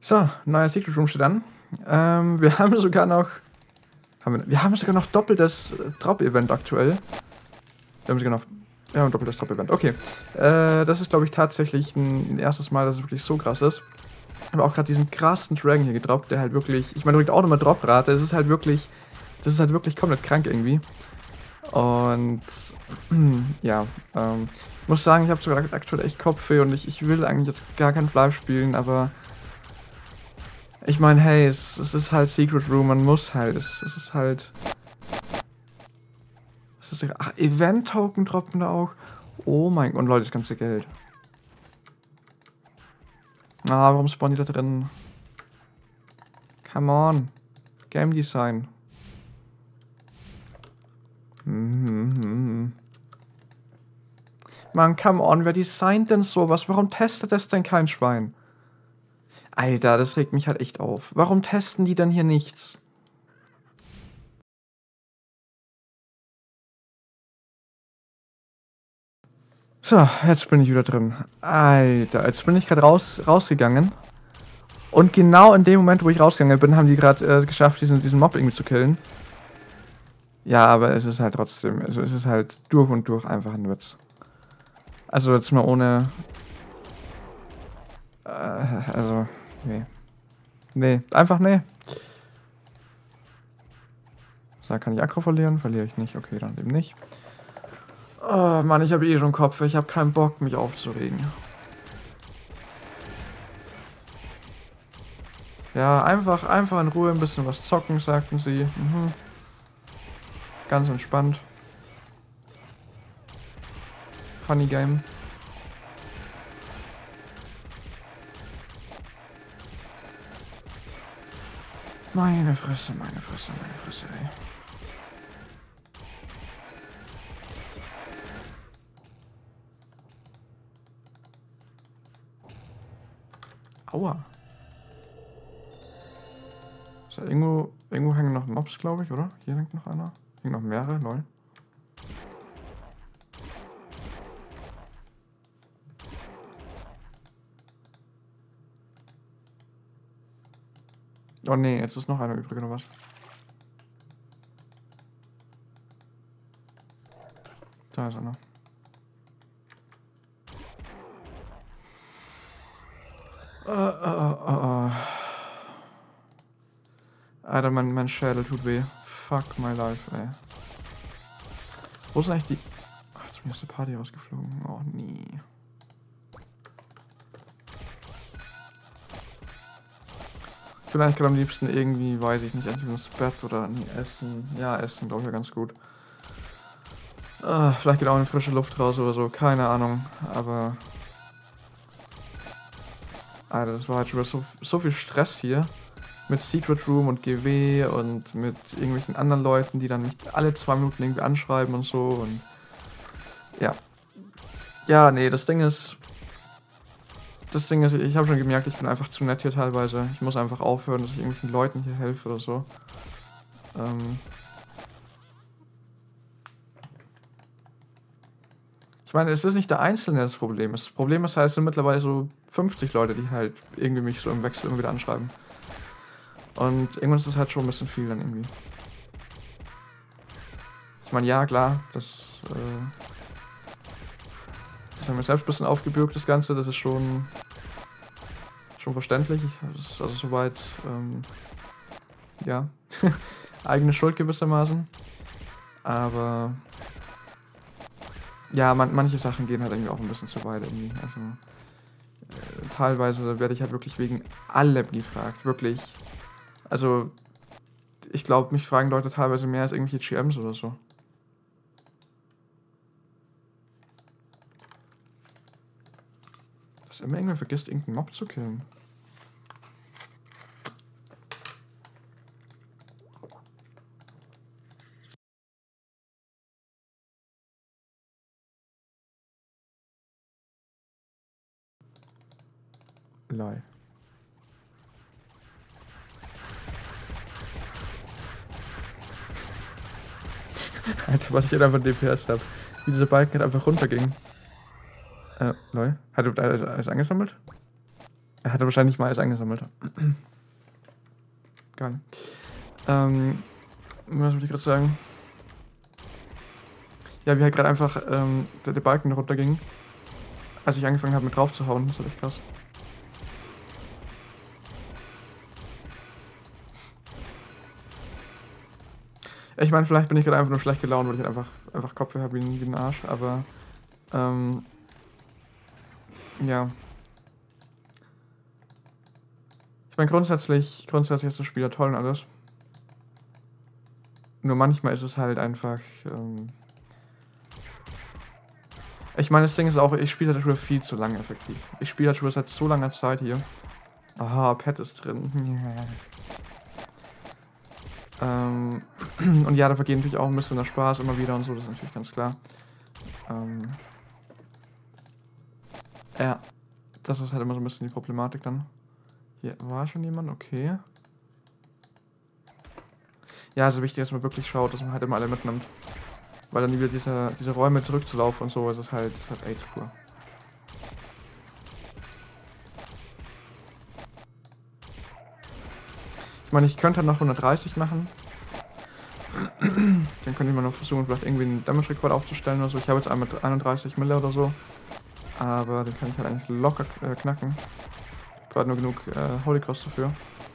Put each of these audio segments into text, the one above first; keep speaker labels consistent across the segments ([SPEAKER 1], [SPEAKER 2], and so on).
[SPEAKER 1] So, neuer Secret Room steht an. Wir haben sogar noch... Wir haben sogar noch doppeltes Drop-Event aktuell. Wir haben doppeltes Drop-Event. Okay. Das ist, glaube ich, tatsächlich ein erstes Mal, dass es wirklich so krass ist. Ich habe auch gerade diesen krassen Dragon hier gedroppt, der halt wirklich... Ich meine, du kriegst auch nochmal Drop-Rate. Das ist halt wirklich komplett krank irgendwie. Und... ja, ich muss sagen, ich habe sogar aktuell echt Kopfweh und ich will eigentlich jetzt gar kein Fly spielen, aber... Ich meine, hey, es ist halt Secret Room, man muss halt, es ist halt... Ach, Event-Token droppen da auch. Oh mein Gott, und Leute, das ganze Geld. Ah, warum spawnen die da drin? Come on. Game Design. Mann, come on, wer designt denn sowas? Warum testet das denn kein Schwein? Alter, das regt mich halt echt auf. Warum testen die denn hier nichts? So, jetzt bin ich wieder drin. Alter, jetzt bin ich gerade rausgegangen. Und genau in dem Moment, wo ich rausgegangen bin, haben die gerade geschafft, diesen Mob irgendwie zu killen. Ja, aber es ist halt trotzdem, also es ist halt durch und durch einfach ein Witz. Also jetzt mal ohne... also, nee. Nee, einfach nee. So, kann ich Aggro verlieren? Verliere ich nicht. Okay, dann eben nicht. Oh Mann, ich habe eh schon Kopf. Ich habe keinen Bock, mich aufzuregen. Ja, einfach in Ruhe ein bisschen was zocken, sagten sie. Ganz entspannt. Funny Game. Meine Fresse, ey. Aua. So, irgendwo hängen noch Mobs, glaube ich, oder? Hier hängt noch einer. Hängen noch mehrere, lol. Oh nee, jetzt ist noch einer übrig, oder was? Da ist einer. Alter, mein Schädel tut weh. Fuck my life, ey. Wo ist eigentlich die... Ach, jetzt bin ich aus der Party rausgeflogen. Oh, nie. Ich will eigentlich gerade am liebsten irgendwie, weiß ich nicht, entweder ins Bett oder nie essen. Ja, essen, glaube ich, ja ganz gut. Vielleicht geht auch eine frische Luft raus oder so, keine Ahnung. Aber... Alter, das war halt schon so viel Stress hier. Mit Secret Room und GW und mit irgendwelchen anderen Leuten, die dann nicht alle 2 Minuten irgendwie anschreiben und so. Und ja. Ja, nee, das Ding ist, ich habe schon gemerkt, ich bin einfach zu nett hier teilweise. Ich muss einfach aufhören, dass ich irgendwelchen Leuten hier helfe oder so. Ich meine, es ist nicht der Einzelne das Problem. Das Problem ist halt, es sind mittlerweile so 50 Leute, die halt irgendwie mich so im Wechsel immer wieder anschreiben. Und irgendwann ist das halt schon ein bisschen viel dann irgendwie. Ich meine, ja, klar, das haben wir selbst ein bisschen aufgebürgt, das Ganze. Das ist schon verständlich. Also soweit, ja, eigene Schuld gewissermaßen. Aber ja, manche Sachen gehen halt irgendwie auch ein bisschen zu weit irgendwie. Also teilweise werde ich halt wirklich wegen allem gefragt. Wirklich. Also, ich glaube, mich fragen Leute teilweise mehr als irgendwelche GMs oder so. Dass immer irgendwer vergisst, irgendeinen Mob zu killen. Lol. Alter, was ich hier einfach DPS habe. Wie dieser Balken halt einfach runterging. Lol. Hat er alles angesammelt? Er hatte wahrscheinlich mal alles eingesammelt. Geil. Was wollte ich gerade sagen? Ja, wie halt gerade einfach der Balken runterging, als ich angefangen habe mit drauf zu hauen. Das war echt krass. Ich meine, vielleicht bin ich gerade einfach nur schlecht gelaunt, weil ich halt einfach Kopfweh habe wie ein Arsch, aber ja. Ich meine, grundsätzlich ist das Spiel ja toll und alles. Nur manchmal ist es halt einfach, ich meine, das Ding ist auch, ich spiele halt schon viel zu lange effektiv. Ich spiele halt schon seit so langer Zeit hier. Aha, Pet ist drin. Und ja, da vergeht natürlich auch ein bisschen der Spaß immer wieder und so, das ist natürlich ganz klar. Ja, das ist halt immer so ein bisschen die Problematik dann. Hier war schon jemand, okay. Ja, also wichtig, dass man wirklich schaut, dass man halt immer alle mitnimmt. Weil dann wieder diese Räume zurückzulaufen und so, ist halt AIDS pur. Ich meine, ich könnte halt noch 130 machen. Dann könnte ich mal noch versuchen, vielleicht irgendwie einen Damage-Rekord aufzustellen oder so. Ich habe jetzt einen mit 31 Mille oder so. Aber den kann ich halt eigentlich locker knacken. Ich brauche nur genug Holy Cross dafür.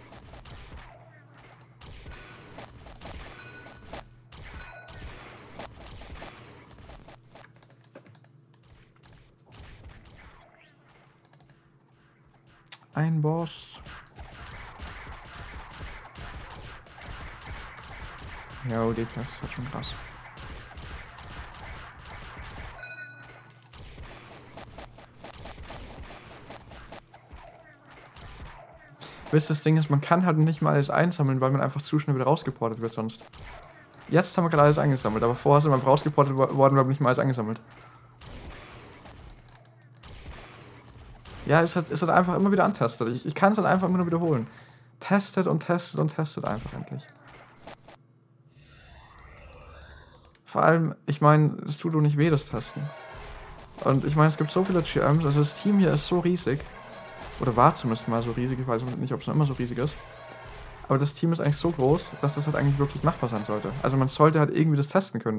[SPEAKER 1] Ein Boss. Ja, oh, DPS ist halt schon krass. Wisst ihr, das Ding ist, man kann halt nicht mal alles einsammeln, weil man einfach zu schnell wieder rausgeportet wird sonst. Jetzt haben wir gerade alles eingesammelt, aber vorher sind wir rausgeportet worden, wir haben nicht mal alles eingesammelt. Ja, es hat einfach immer wieder antestet. Ich kann es halt einfach immer nur wiederholen. Testet und testet und testet einfach endlich. Vor allem, ich meine, es tut doch nicht weh, das Testen. Und ich meine, es gibt so viele GMs, also das Team hier ist so riesig. Oder war zumindest mal so riesig, ich weiß nicht, ob es noch immer so riesig ist. Aber das Team ist eigentlich so groß, dass das halt eigentlich wirklich machbar sein sollte. Also man sollte halt irgendwie das testen können.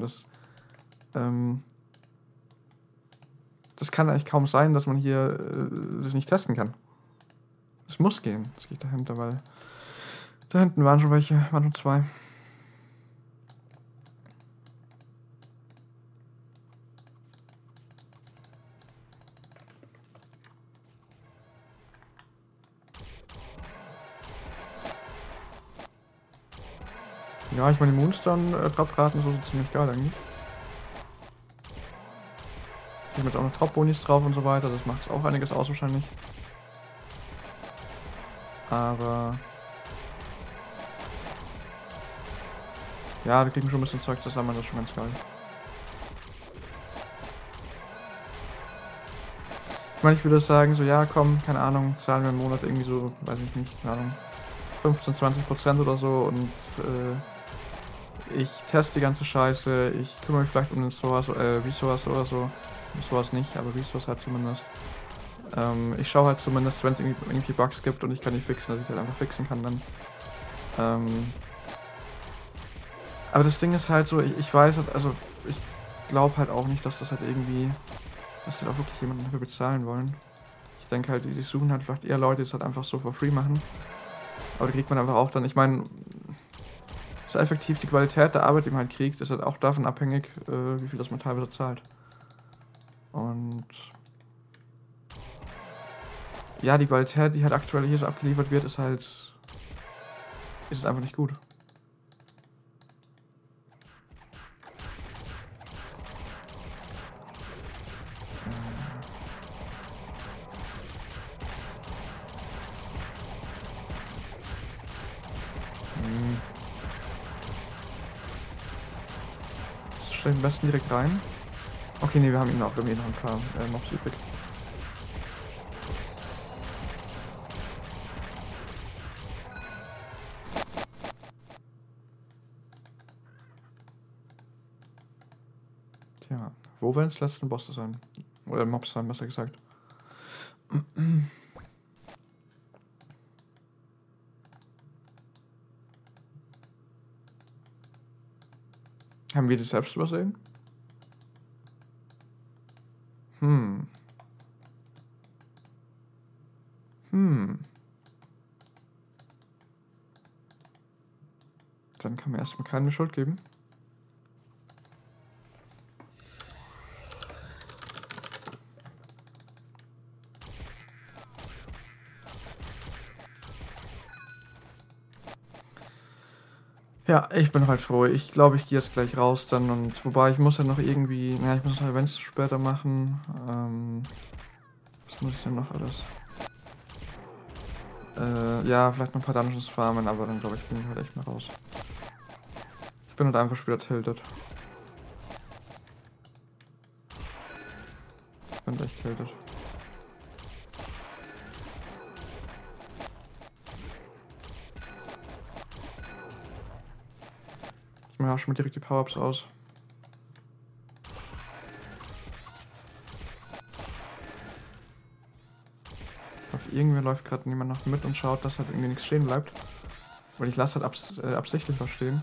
[SPEAKER 1] Das kann eigentlich kaum sein, dass man hier das nicht testen kann. Es muss gehen. Das geht dahinter, weil da hinten waren schon welche, waren schon zwei. Ja, ich meine, die Moonstone-Drop-Raten so sind ziemlich geil eigentlich. Ich habe jetzt auch noch Drop-Bonis drauf und so weiter, das macht auch einiges aus wahrscheinlich. Aber ja, da kriegen wir schon ein bisschen Zeug zusammen, das ist schon ganz geil. Ich meine, ich würde sagen, so ja, komm, keine Ahnung, zahlen wir im Monat irgendwie so, weiß ich nicht, keine Ahnung, 15-20% oder so und ich teste die ganze Scheiße, ich kümmere mich vielleicht um den Resource oder so. Resource nicht, aber Resource halt zumindest. Ich schaue halt zumindest, wenn es irgendwie Bugs gibt und ich kann die fixen, dass ich halt einfach fixen kann dann. Aber das Ding ist halt so, ich weiß halt, also ich glaube halt auch nicht, dass das halt irgendwie, dass die da wirklich jemanden dafür bezahlen wollen. Ich denke halt, die suchen halt vielleicht eher Leute, die es halt einfach so for free machen. Aber da kriegt man einfach auch dann, ich meine, so effektiv die Qualität der Arbeit, die man halt kriegt, ist halt auch davon abhängig, wie viel das man teilweise zahlt. Und ja, die Qualität, die halt aktuell hier so abgeliefert wird, ist halt einfach nicht gut. Stell am besten direkt rein. Okay, nee, wir haben noch ein paar Mobs übrig. Tja, wo werden es letzten Bosse sein? Oder Mobs sein, besser gesagt. Haben wir das selbst übersehen? Dann kann man erstmal keine Schuld geben. Ja, ich bin halt froh. Ich glaube, ich gehe jetzt gleich raus dann und wobei ich muss ja noch irgendwie, ja, ich muss noch Events später machen. Was muss ich denn noch alles? Ja, vielleicht noch ein paar Dungeons farmen, aber dann glaube ich, bin ich halt echt mal raus. Ich bin halt einfach schon wieder tilted. Ich bin echt tilted. Ich mache auch schon mal direkt die Power-Ups aus. Ich hoffe, irgendwer läuft gerade niemand noch mit und schaut, dass halt irgendwie nichts stehen bleibt. Weil ich lasse halt absichtlich was stehen.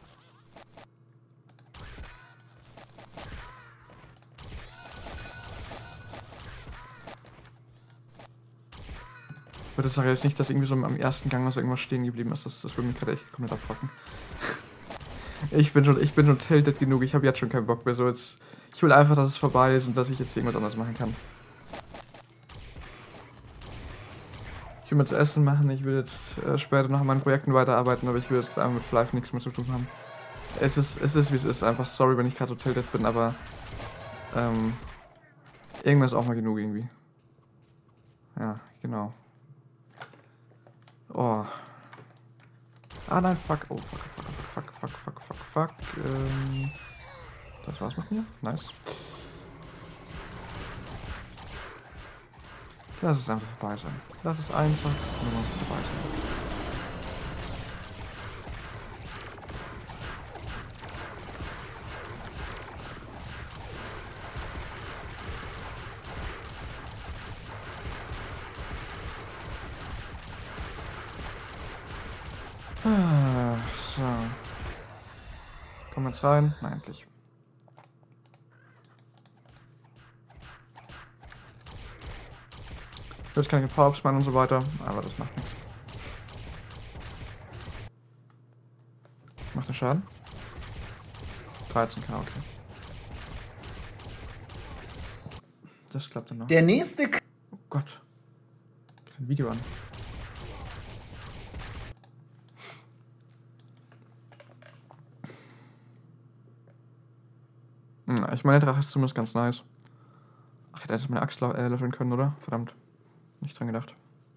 [SPEAKER 1] Aber das sage jetzt nicht, dass irgendwie so am ersten Gang was irgendwas stehen geblieben ist. Das würde mich gerade echt komplett abfucken. Ich bin schon tilted genug. Ich habe jetzt schon keinen Bock mehr. So jetzt, ich will einfach, dass es vorbei ist und dass ich jetzt irgendwas anderes machen kann. Ich will mir zu essen machen. Ich will jetzt später noch an meinen Projekten weiterarbeiten, aber ich will jetzt einfach mit Flive nichts mehr zu tun haben. Es ist wie es ist. Einfach sorry, wenn ich gerade so tilted bin, aber irgendwann ist auch mal genug irgendwie. Ja, genau. Oh. Ah nein, fuck. Oh, fuck. Das war's mit mir. Nice. Lass es einfach vorbei sein. Lass es einfach nur noch vorbei sein. So. Komm jetzt rein. Nein, endlich. Jetzt kann ich Power-Ups machen und so weiter, aber das macht nichts. Macht der Schaden? 13k, okay. Das klappt dann noch.
[SPEAKER 2] Der nächste...
[SPEAKER 1] Oh Gott. Geht ein Video an. Ich meine, der Drache ist zumindest ganz nice. Ach, ich hätte jetzt meine Axt löffeln können, oder? Verdammt. Nicht dran gedacht.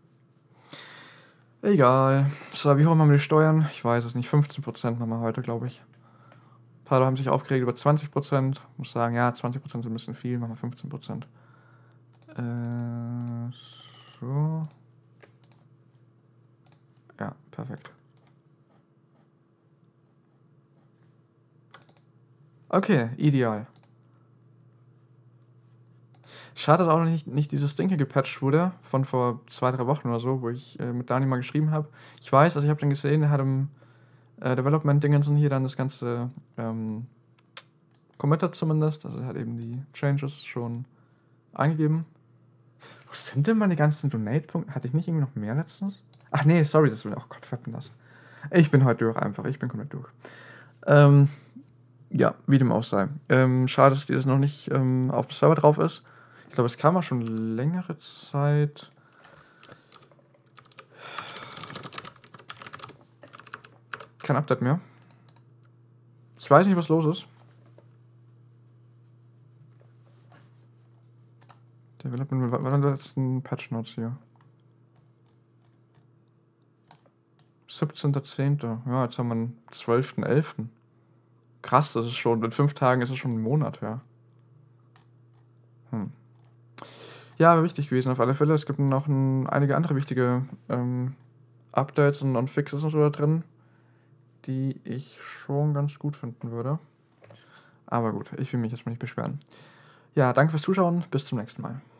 [SPEAKER 1] Egal. So, wie hoch machen wir die Steuern? Ich weiß es nicht. 15% machen wir heute, glaube ich. Ein paar haben sich aufgeregt über 20%. Ich muss sagen, ja, 20% sind ein bisschen viel. Machen wir 15%. So. Ja, perfekt. Okay, ideal. Schade, dass auch noch nicht dieses Ding hier gepatcht wurde, von vor 2-3 Wochen oder so, wo ich mit Dani mal geschrieben habe. Ich weiß, also ich habe dann gesehen, er hat im Development-Dingens hier dann das ganze committed zumindest, also er hat eben die Changes schon eingegeben. Wo sind denn meine ganzen Donate-Punkte? Hatte ich nicht irgendwie noch mehr letztens? Ach nee, sorry, das will ich auch Gott verlassen. Ich bin heute durch einfach, ich bin komplett durch. Ja, wie dem auch sei. Schade, dass das noch nicht auf dem Server drauf ist. Ich glaube, es kam auch schon längere Zeit. Kein Update mehr. Ich weiß nicht, was los ist. Development, was waren die letzten Patch Notes hier? 17.10. Ja, jetzt haben wir den 12.11. Krass, das ist schon, in 5 Tagen ist es schon ein Monat her. Ja, aber wichtig gewesen auf alle Fälle. Es gibt noch einige andere wichtige Updates und Fixes und so da drin, die ich schon ganz gut finden würde. Aber gut, ich will mich jetzt mal nicht beschweren. Ja, danke fürs Zuschauen. Bis zum nächsten Mal.